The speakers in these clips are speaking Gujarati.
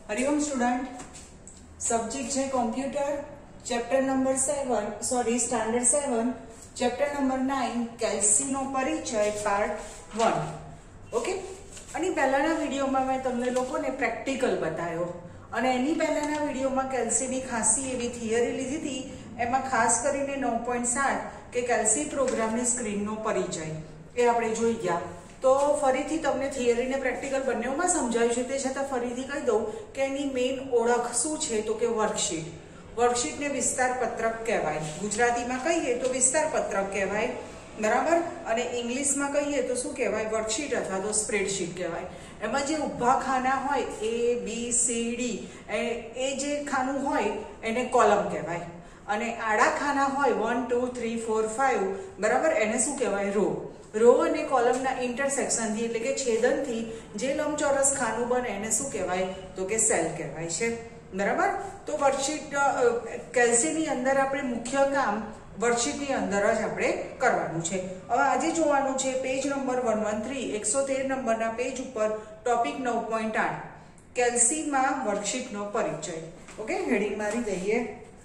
हरिओम स्टूडेंट, सब्जेक्ट है computer, chapter number 7 standard 7 chapter number 9 Calc નો પરિચય પાર્ટ 1. ઓકે, અને પહેલાના વિડીયોમાં મેં તમને લોકોને પ્રેક્ટિકલ બતાવ્યો અને એની પહેલાના વિડીયોમાં કેલ્સીની ખાસી એવી થિયરી લીધી હતી. એમાં ખાસ કરીને 9.7 કે કેલ્સી પ્રોગ્રામની સ્ક્રીનનો પરિચય એ આપણે જોઈ ગયા. તો ફરીથી તમને થિયરી ને પ્રેક્ટિકલ બંનેમાં સમજાવ્યું છે, તે છતાં ફરીથી કહી દઉં કે એની મેઇન ઓળખ શું છે તો કે વર્કશીટ. વર્કશીટને વિસ્તાર પત્રક કહેવાય. ગુજરાતીમાં કહીએ તો વિસ્તાર પત્રક કહેવાય, બરાબર. અને ઇંગ્લિશમાં કહીએ તો શું કહેવાય? વર્કશીટ અથવા તો સ્પ્રેડશીટ કહેવાય. એમાં જે ઊભા ખાના હોય A, B, C, D એ જે ખાનું હોય એને કોલમ કહેવાય, અને આડા ખાના હોય 1, 2, 3, 4, 5, બરાબર, એને શું કહેવાય? રો. રો અને કોલમના ઇન્ટરસેક્શનથી એટલે કે છેદનથી જે લંબચોરસ ખાનું બને એને શું કહેવાય તો કે સેલ કહેવાય છે, બરાબર. તો વર્કશીટ કેલ્સીની અંદર આપણે મુખ્ય કામ વર્કશીટની અંદર જ આપણે કરવાનું છે. હવે આજે જોવાનું છે પેજ નંબર 113 113 નંબરના પેજ ઉપર ટોપિક 9.8 કેલ્સીમાં વર્કશીટનો પરિચય. ઓકે, હેડિંગ મારી દઈએ.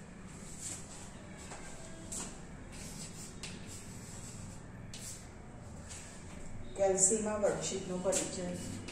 કેલ્સીમાં વર્કશીટનો પરિચય.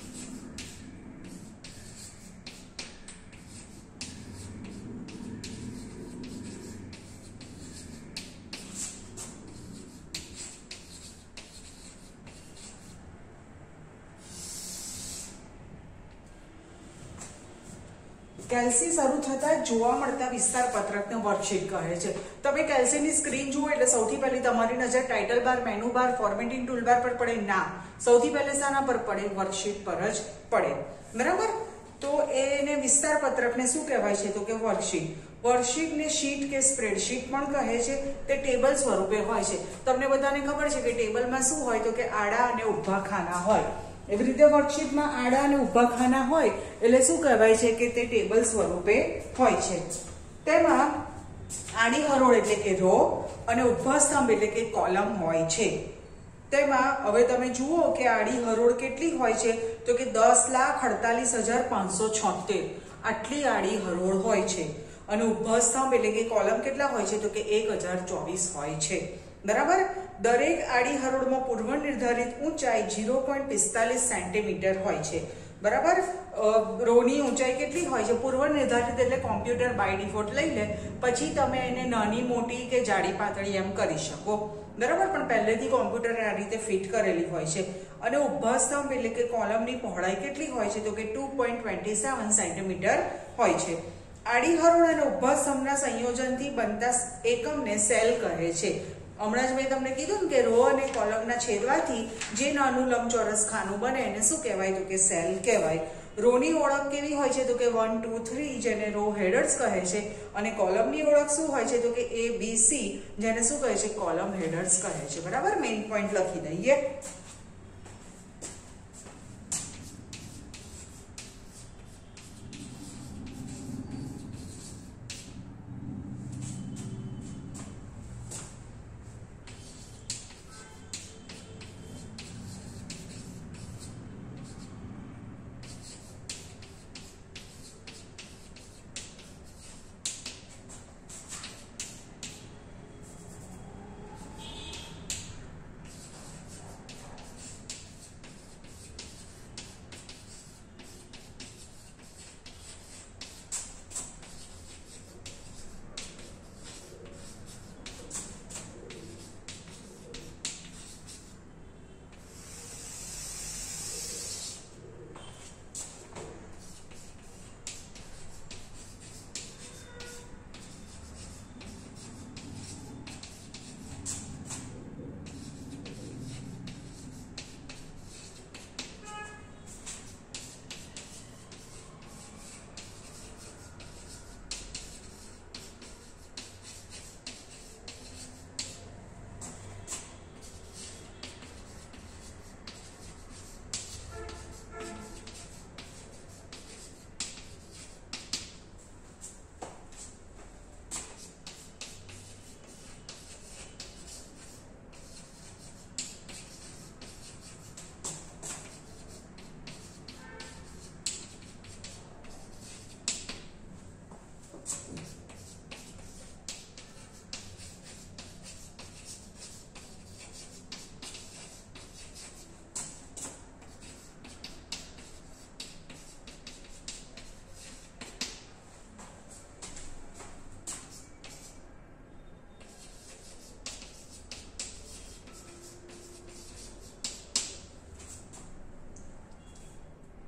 કેલ્સી શરૂ થતા જોવા મળતા વિસ્તાર પત્રકને વર્કશીટ કહે છે. તમે કેલ્સીની સ્ક્રીન જુઓ એટલે સૌથી પહેલી તમારી નજર title bar, menu bar, formatting toolbar પર પડે? ના, સૌથી પહેલે શાના પર પડે? વર્કશીટ પર જ પડે, બરાબર. તો એને વિસ્તાર પત્રકને શું કહેવાય છે તો કે વર્કશીટ. વર્કશીટને શીટ કે સ્પ્રેડશીટ પણ કહે છે. તે ટેબલ સ્વરૂપે હોય છે. તમને બધાને ખબર છે કે ટેબલમાં શું હોય તો કે આડા અને ઊભા ખાના હોય. એવી રીતે વર્કશીટમાં આડા અને ઊભા ખાના હોય એટલે શું કહેવાય છે કે તે ટેબલ સ્વરૂપે હોય છે. તેમાં આડી હરોળ એટલે કે રો અને ઊભા સ્તંભ એટલે કે કોલમ હોય છે. તેમાં હવે તમે જુઓ કે આડી હરોળ કેટલી હોય છે તો કે 10,48,576 આટલી આડી હરોળ હોય છે. અને ઊભા સ્તંભ એટલે કે કોલમ કેટલા હોય છે તો કે 1024 હોય છે, બરાબર. દરેક આડી હરોળમાં પૂર્વ નિર્ધારિત ઊંચાઈ 0.45 સેન્ટીમીટર હોય છે, બરાબર. રોની ઊંચાઈ કેટલી હોય છે? પૂર્વ નિર્ધારિત એટલે કોમ્પ્યુટર બાય ડિફોલ્ટ લઈ લે, પછી તમે એને નાની મોટી કે જાડી પાતળી એમ કરી શકો, બરાબર. પણ પહેલેથી કોમ્પ્યુટર આ રીતે ફિટ કરેલી હોય છે. અને ઊભા સ્તંભ એટલે કે કોલમની પહોળાઈ કેટલી હોય છે તો કે 2.27 સેન્ટીમીટર હોય છે. આડી હરોળ અને ઊભા સ્તંભના સંયોજનથી બનતા એકમને સેલ કહે છે. હમણાં જ મેં તમને કીધું કે રો અને કોલમના છેદવાથી જે નાનું લંબચોરસ ખાનું બને એને શું કહેવાય તો કે સેલ કહેવાય. રોની ઓળખ કેવી હોય છે તો કે 1, 2, 3 જેને રો હેડર્સ કહે છે, અને કોલમની ઓળખ શું હોય છે તો કે A, B, C જેને શું કહે છે? કોલમ હેડર્સ કહે છે, બરાબર. મેઇન પોઈન્ટ લખી દઈએ.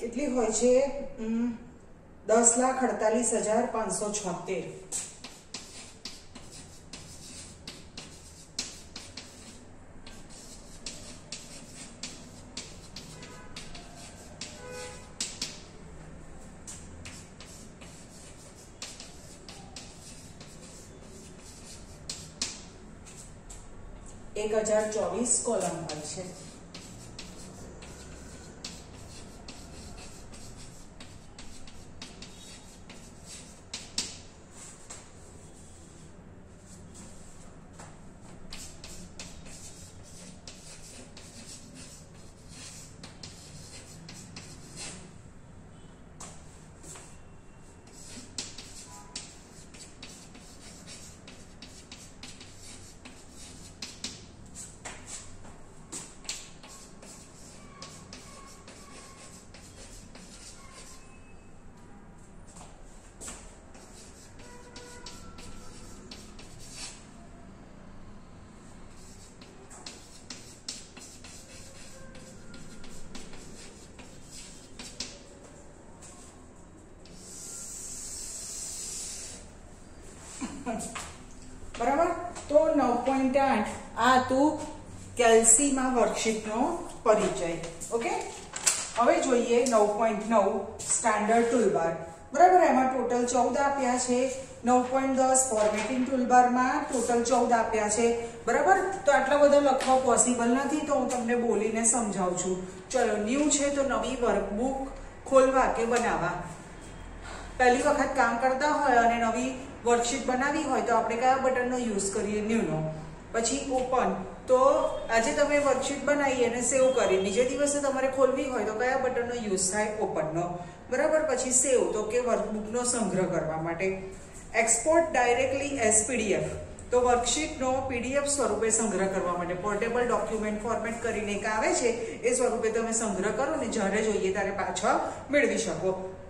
કેટલી હોય છે 10,48,576 1024 કોલમ હોય છે. બરાબર. તો 9.8 આ હતું કેલ્સીમાં વર્કશીટનો પરિચય. ઓકે, હવે જોઈએ 9.9 સ્ટાન્ડર્ડ ટૂલબાર. બરાબર, એમાં ટોટલ 14 આપ્યા છે. 9.10 ફોર્મેટિંગ ટૂલબારમાં ટોટલ 14 આપ્યા છે. બરાબર, તો આટલા બધા લખવા પોસિબલ નથી, તો હું તમને બોલીને સમજાવું છું. ચલો, ન્યૂ છે તો નવી વર્કબુક ખોલવા કે બનાવવા. પહેલી વખત કામ કરતા હોય અને નવી વર્કશીટ બનાવી હોય તો આપણે કયા બટનનો યુઝ કરીએ? ન્યૂનો. પછી ઓપન, તો આજે તમે વર્કશીટ બનાવી અને સેવ કરી, બીજે દિવસે તમારે ખોલવી હોય તો કયા બટનનો યુઝ થાય? ઓપનનો. બરાબર. પછી સેવ, તો કે વર્કબુકનો સંગ્રહ કરવા માટે. એક્સપોર્ટ ડાયરેક્ટલી એઝ પીડીએફ, તો વર્કશીટનો પીડીએફ સ્વરૂપે સંગ્રહ કરવા માટે. પોર્ટેબલ ડોક્યુમેન્ટ ફોર્મેટ કરીને એક આવે છે, એ સ્વરૂપે તમે સંગ્રહ કરો ને જ્યારે જોઈએ ત્યારે પાછા મેળવી શકો.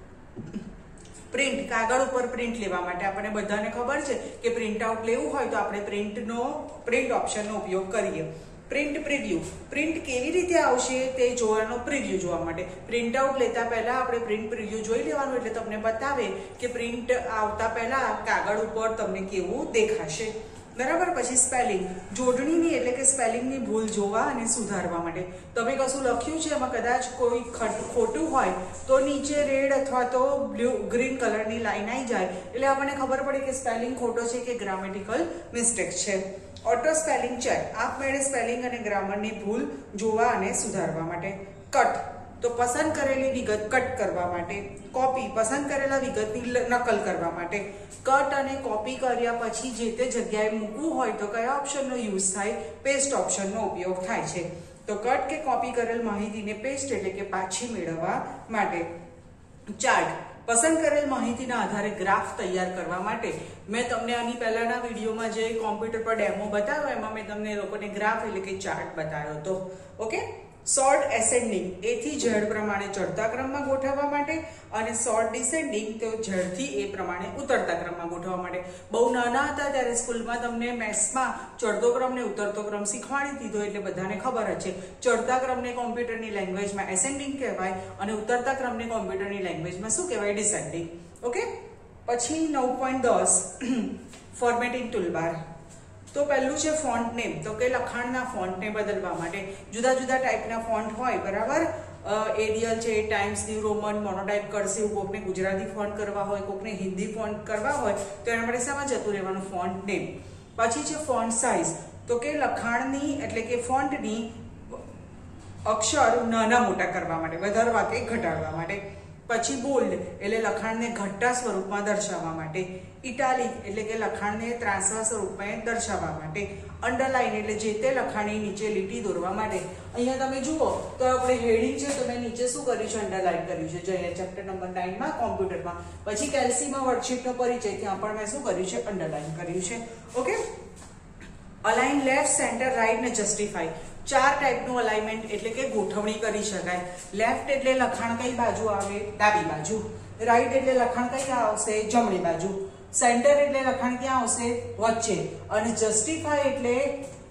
પ્રિન્ટ, કાગળ ઉપર પ્રિન્ટ લેવા માટે. આપણને બધાને ખબર છે કે પ્રિન્ટ આઉટ લેવું હોય તો આપણે પ્રિન્ટ ઓપ્શનનો ઉપયોગ કરીએ. પ્રિન્ટ પ્રિવ્યુ, પ્રિન્ટ કેવી રીતે આવશે તે જોવાનો પ્રિવ્યુ જોવા માટે. પ્રિન્ટ આઉટ લેતા પહેલા આપણે પ્રિન્ટ પ્રિવ્યુ જોઈ લેવાનું, એટલે તમને બતાવે કે પ્રિન્ટ આવતા પહેલા કાગળ ઉપર તમને કેવું દેખાશે. બરાબર. પછી સ્પેલિંગ, જોડણીની એટલે કે સ્પેલિંગની ભૂલ જોવા અને સુધારવા માટે. તમે કશું લખ્યું છે એમાં કદાચ કોઈ ખોટું હોય તો નીચે રેડ અથવા તો ગ્રીન કલરની લાઈન આવી જાય એટલે આપણને ખબર પડે કે સ્પેલિંગ ખોટો છે કે ગ્રામેટિકલ મિસ્ટેક છે. ઓટો સ્પેલિંગ ચેક, આપમેળે સ્પેલિંગ અને ગ્રામરની ભૂલ જોવા અને સુધારવા માટે. કટ, તો પસંદ કરેલી વિગત કટ કરવા માટે. કોપી, પસંદ કરેલા વિગતની નકલ કરવા માટે. કટ અને કોપી કર્યા પછી જે તે જગ્યાએ મૂકવું હોય તો કયા ઓપ્શનનો યુઝ થાય? પેસ્ટ ઓપ્શનનો ઉપયોગ થાય છે. તો કટ કે કોપી કરેલ માહિતીને પેસ્ટ એટલે કે પાછી મેળવવા માટે. ચાર્ટ, પસંદ કરેલ માહિતીના આધારે ગ્રાફ તૈયાર કરવા માટે. મેં તમને આની પહેલાના વિડીયોમાં જે કોમ્પ્યુટર પર ડેમો બતાવ્યો એમાં મેં તમને લોકોને ગ્રાફ એટલે કે ચાર્ટ બતાવ્યો હતો. ઓકે. સોર્ટ એસેન્ડિંગ, એ થી ઝેડ પ્રમાણે ચડતા ક્રમમાં ગોઠવવા માટે, અને સોર્ટ ડિસેન્ડિંગ, તો ઝેડથી એ પ્રમાણે ઉતરતા ક્રમમાં ગોઠવવા માટે. બહુ નાના હતા ત્યારે સ્કૂલમાં તમને મેથ્સમાં ચડતો ક્રમ ને ઉતરતો ક્રમ શીખવાડી દીધો એટલે બધાને ખબર જ છે. ચડતા ક્રમને કોમ્પ્યુટરની લેંગ્વેજમાં એસેન્ડિંગ કહેવાય અને ઉતરતા ક્રમને કોમ્પ્યુટરની લેંગ્વેજમાં શું કહેવાય? ડિસેન્ડિંગ. ઓકે. પછી 9.10 ફોર્મેટિંગ ટૂલબાર. તો પહેલું છે ફોન્ટ નેમ, તો કે લખાણના ફોન્ટને બદલવા માટે. જુદા જુદા ટાઈપના ફોન્ટ હોય. બરાબર. એરિયલ છે, Times New Roman, Monotype, cursive, કોકને ગુજરાતી ફોન્ટ કરવા હોય, કોકને હિન્દી ફોન્ટ કરવા હોય તો એના માટે શામાં જતું રહેવાનું? Font name. પછી છે ફોન્ટ સાઇઝ, તો કે લખાણની એટલે કે ફોન્ટની અક્ષર નાના મોટા કરવા માટે, વધારવા કે ઘટાડવા માટે. પછી બોલ્ડ, એટલે લખાણને ઘટતા સ્વરૂપમાં દર્શાવવા માટે. ઇટાલિક, એટલે કે લખાણને ત્રાંસા સ્વરૂપમાં દર્શાવવા માટે. અંડરલાઇન, એટલે જે તે લખાણની નીચે લીટી દોરવા માટે. અહીંયા તમે જુઓ તો આપણે હેડિંગ છે તો મેં નીચે શું કર્યું છે? અંડરલાઇન કર્યું છે. જોઈએ ચેપ્ટર નંબર 9 માં કોમ્પ્યુટરમાં. પછી કેલ્સીમાં વર્કશીટનો પરિચય, ત્યાં પણ મેં શું કર્યું છે? અંડરલાઇન કર્યું છે. Okay. Align, left, centre, right ને જસ્ટિફાઈ. 4 ટાઈપનું અલાઇનમેન્ટ એટલે કે ગોઠવણી કરી શકાય. લેફ્ટ એટલે લખાણ કઈ બાજુ આવે? ડાબી બાજુ. રાઈટ એટલે લખાણ કઈ આવશે? જમણી બાજુ. સેન્ટર એટલે લખાણ ક્યાં આવશે? વચ્ચે. અને જસ્ટિફાઈ એટલે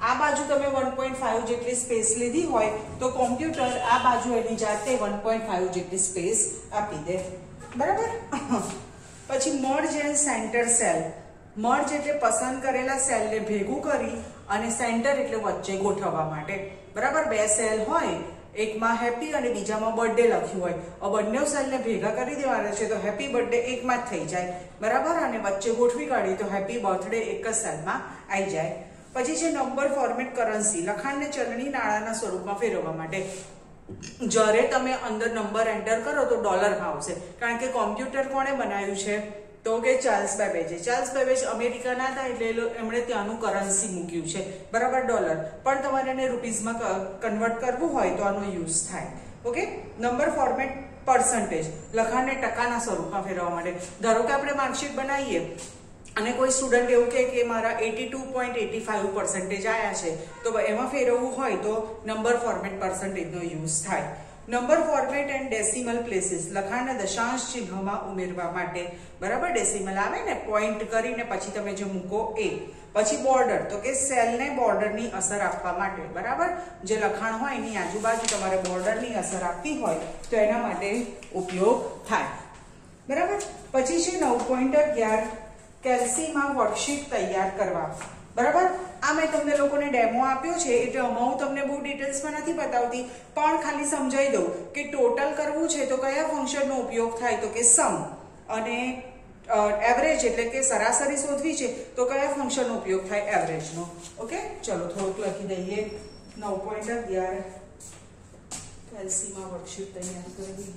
આ બાજુ તમે 1.5 જેટલી સ્પેસ લીધી હોય તો કોમ્પ્યુટર આ બાજુ એની જાતે 1.5 જેટલી સ્પેસ આપી દે, બરાબર. પછી merge and centre cell. Merge એટલે પસંદ કરેલા સેલને ભેગું કરી અને સેન્ટર એટલે વચ્ચે ગોઠવવા માટે, બરાબર. બે સેલ હોય, એકમાં હેપી અને બીજામાં બર્થડે લખ્યું હોય, બંને સેલને ભેગા કરી દેવાના છે તો હેપી બર્થડે એકમાં જ થઈ જાય, બરાબર. અને વચ્ચે ગોઠવી કાઢી તો હેપી બર્થડે એક જ સેલમાં આવી જાય. પછી છે નંબર ફોર્મેટ કરન્સી. લખાણને ચલણી નાણાંના સ્વરૂપમાં ફેરવવા માટે. જ્યારે તમે અંદર નંબર એન્ટર કરો તો ડોલરમાં આવશે, કારણ કે કોમ્પ્યુટર કોણે બનાવ્યું છે તો કે ચાર્લ્સ બેબેજે. ચાર્લ્સ બેબેજ અમેરિકાના હતા એટલે એમણે ત્યાંનું કરન્સી મૂક્યું છે, બરાબર, ડોલર. પણ તમારે એને રૂપીઝમાં કન્વર્ટ કરવું હોય તો આનો યુઝ થાય. ઓકે. Number format percentage. લખાણને ટકાના સ્વરૂપમાં ફેરવવા માટે. ધારો કે આપણે માર્કશીટ બનાવીએ અને કોઈ સ્ટુડન્ટ એવું કહે કે મારા 82.85% આવ્યા છે તો એમાં ફેરવવું હોય તો નંબર ફોર્મેટ પર્સન્ટેજનો યુઝ થાય. Number format and decimal places. લખાણને દશાંશ ચિહ્નમાં ઉમેરવા માટે, બરાબર. ડેસિમલ આવે ને પોઈન્ટ કરીને પછી તમે જે મૂકો એ. પછી બોર્ડર, તો કે સેલને બોર્ડરની અસર આપવા માટે, બરાબર. જે લખાણ હોય એની આજુબાજુ તમારે બોર્ડરની અસર આપવી હોય તો એના માટે ઉપયોગ થાય, બરાબર. પછી છે 9.11 કેલ્સીમાં વર્કશીટ તૈયાર કરવા, બરાબર. આ મેં તમને લોકોને ડેમો આપ્યો છે એટલે હું તમને બહુ ડિટેલ્સમાં નથી બતાવતી, પણ ખાલી સમજાવી દઉં કે ટોટલ કરવું છે તો કયા ફંક્શનનો ઉપયોગ થાય તો કે સમ, અને એવરેજ એટલે કે સરાસરી શોધવી છે તો કયા ફંક્શનનો ઉપયોગ થાય એવરેજનો. ઓકે, ચલો થોડુંક લખી દઈએ. 9.11 કેલ્સીમાં વર્કશીટ તૈયાર કરવી.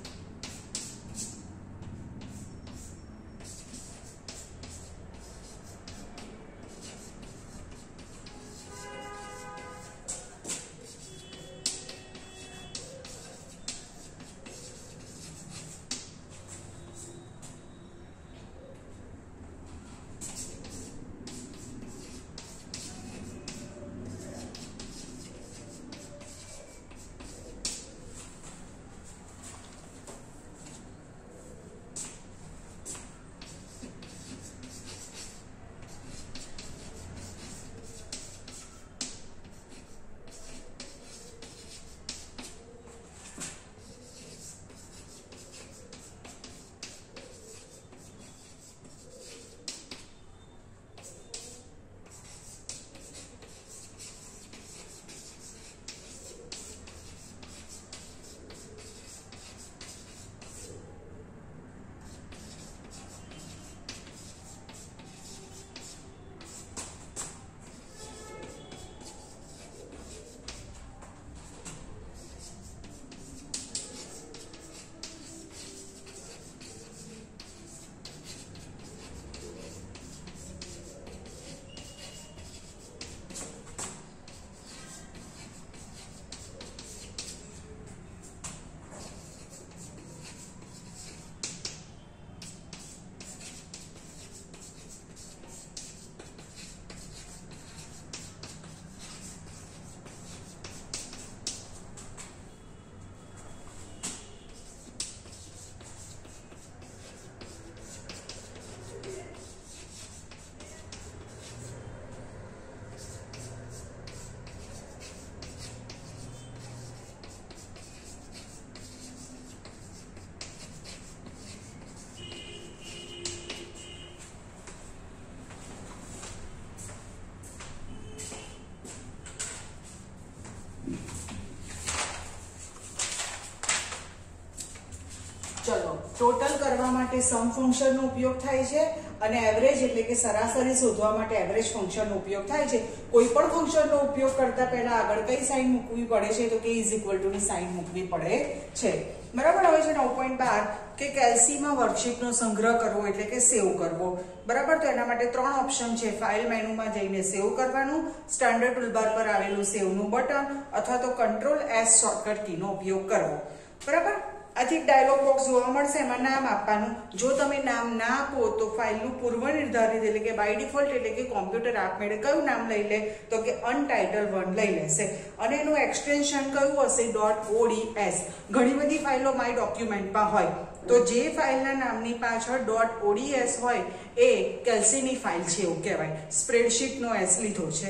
ચલો, ટોટલ કરવા માટે સમ ફંક્શનનો ઉપયોગ થાય છે અને એવરેજ એટલે કે સરાસરી શોધવા માટે એવરેજ ફંક્શનનો ઉપયોગ થાય છે. કોઈ પણ ફંક્શનનો ઉપયોગ કરતા પહેલા આગળ કઈ સાઇન મૂકવી પડે છે તો કે ઇઝ ઇક્વલ ટુ ની સાઇન મૂકવી પડે છે, બરાબર. હવે છે 9.12 કે કેલ્સીમાં વર્કશીટનો સંગ્રહ કરવો એટલે કે સેવ કરવો, બરાબર. તો એના માટે ત્રણ ઓપ્શન છે. ફાઇલ મેનુમાં જઈને સેવ કરવાનું, સ્ટાન્ડર્ડ ટૂલબાર પર આવેલું સેવનું બટન, અથવા તો કંટ્રોલ S શોર્ટકટ કીનો ઉપયોગ કરવો, બરાબર. આથી ડાયલોગ બોક્સ જોવા મળશે, એમાં નામ આપવાનું. જો તમે નામ ના આપો તો ફાઇલનું પૂર્વ નિર્ધારિત એટલે કે બાય ડિફોલ્ટ એટલે કે કોમ્પ્યુટર આપમેળે કયું નામ લઈ લે તો કે untitled1 લઈ લેશે, અને એનું એક્સટેન્શન કયું હશે .ods. ઘણી બધી ફાઇલો માય ડોક્યુમેન્ટમાં હોય તો જે ફાઇલના નામની પાછળ .ods હોય એ કેલ્સીની ફાઇલ છે એવું કહેવાય. સ્પ્રેડશીટનો S લીધો છે.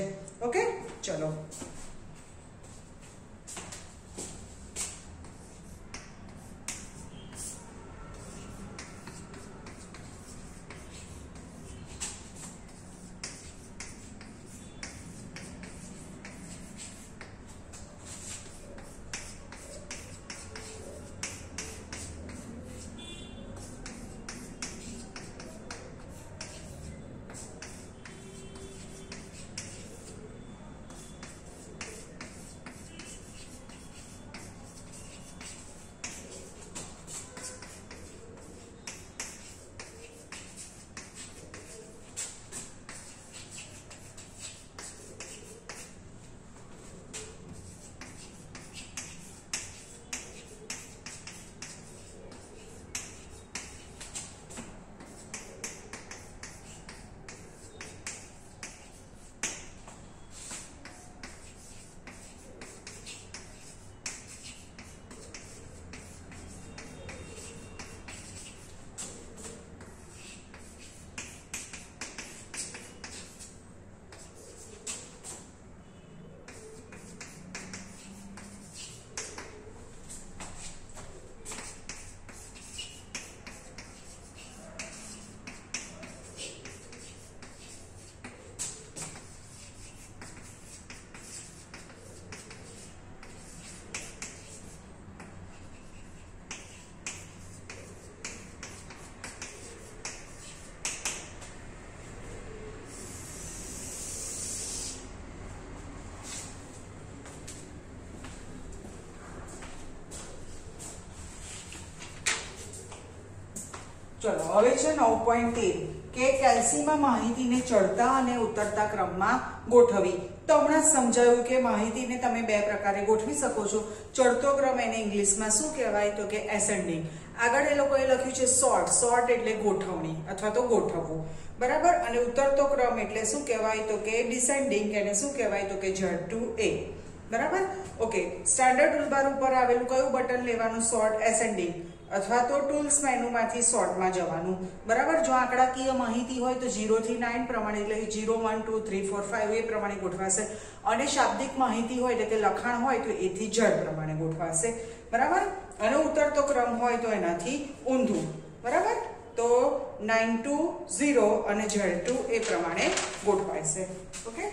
ओके, चलो चलो હવે છે 9.13 કે કેલ્સીમાં માહિતીને ચડતા અને ઉતરતા ક્રમમાં ગોઠવવી। તો હમણાં સમજાયું કે માહિતીને તમે બે પ્રકારે ગોઠવી શકો છો। ચડતો ક્રમ એને ઇંગ્લિશમાં શું કહેવાય તો કે એસેન્ડિંગ। આગળ એ લોકોએ લખ્યું છે સોર્ટ, સોર્ટ એટલે ગોઠવણી અથવા તો ગોઠવવું, બરાબર। અને ઉતરતો ક્રમ એટલે શું કહેવાય તો કે ડિસેન્ડિંગ, એને શું કહેવાય તો કે Z to A, બરાબર। ઓકે, સ્ટાન્ડર્ડ ટૂલબાર ઉપર આવેલું કયું બટન લેવાનું? સોર્ટ એસેન્ડિંગ અથવા તો ટૂલ્સ મેનુમાંથી સોર્ટમાં જવાનું, બરાબર। જો આંકડાકીય માહિતી હોય તો 0 થી 9 પ્રમાણે, એટલે 0 1 2 3 4 5 એ પ્રમાણે ગોઠવાશે। અને શાબ્દિક માહિતી હોય એટલે કે લખાણ હોય તો A થી Z પ્રમાણે ગોઠવાશે, બરાબર। અને ઉતરતો ક્રમ હોય તો એનાથી ઊંધું, બરાબર। તો 9 to 0 અને Z to A પ્રમાણે ગોઠવાશે, ઓકે।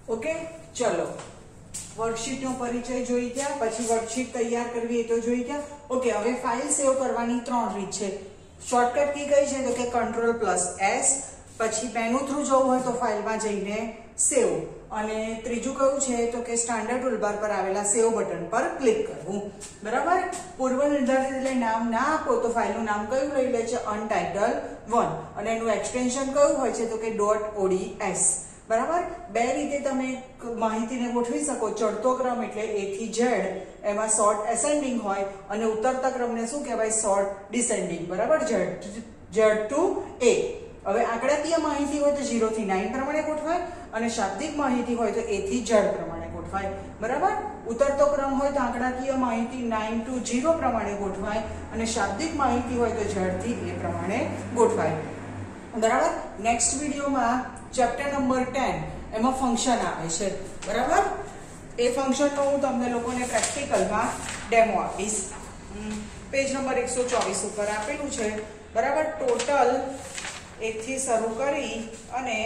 ઓકે, ચલો વર્કશીટ નો પરિચય જોઈ ગયા, પછી વર્કશીટ તૈયાર કરવી એ તો જોઈ ગયા. ઓકે, હવે ફાઇલ સેવ કરવાની 3 રીત છે. શોર્ટકટ કી કઈ છે તો કે Ctrl+S, પછી મેનુ થ્રુ જવું હોય તો ફાઇલમાં જઈને સેવ, અને ત્રીજું કયું છે તો કે સ્ટાન્ડર્ડ ટૂલબાર પર આવેલા સેવ બટન પર ક્લિક કરવું. બરાબર. પૂર્વ નિર્ધારિત એટલે નામ ના આપો તો ફાઇલનું નામ કયું લઈ લે છે? untitled1, અને એનું એક્સટેન્શન કયું હોય છે તો કે .ods. બરાબર. બે રીતે તમે માહિતીને ગોઠવી શકો. ચડતો ક્રમ એટલે A થી Z, એમાં શોર્ટ એસેન્ડિંગ હોય, અને ઉતરતા ક્રમને શું કહેવાય? Sort descending. બરાબર. Z to A. હવે આંકડાકીય માહિતી હોય તો 0 થી 9 પ્રમાણે ગોઠવાય, અને શાબ્દિક માહિતી હોય તો A થી Z પ્રમાણે ગોઠવાય. બરાબર. ઉતરતો ક્રમ હોય તો આંકડાકીય માહિતી 9 to 0 પ્રમાણે ગોઠવાય, અને શાબ્દિક માહિતી હોય તો Z થી A પ્રમાણે ગોઠવાય. બરાબર. નેક્સ્ટ વિડીયોમાં ચેપ્ટર નંબર 10 એમાં ફંક્શન આવે છે. બરાબર. એ ફંક્શનનો હું તમને લોકોને પ્રેક્ટિકલમાં ડેમો આપીશ. પેજ નંબર 124 ઉપર આપેલું છે. બરાબર. ટોટલ 1 થી શરૂ કરી અને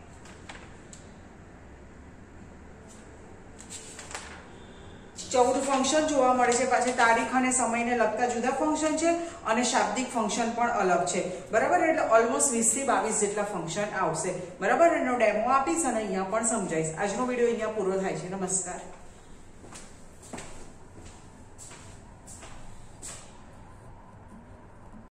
14 ફંક્શન જોવા મળે છે. પાછી તારીખ અને સમયને લગતા જુદા ફંક્શન છે, અને શાબ્દિક ફંક્શન પણ અલગ છે. બરાબર. એટલે ઓલમોસ્ટ 20 થી 22 જેટલા ફંક્શન આવશે. બરાબર. એનો ડેમો આપીશ અને અહીંયા પણ સમજાવીશ. આજનો વિડીયો અહીંયા પૂરો થાય છે. નમસ્કાર.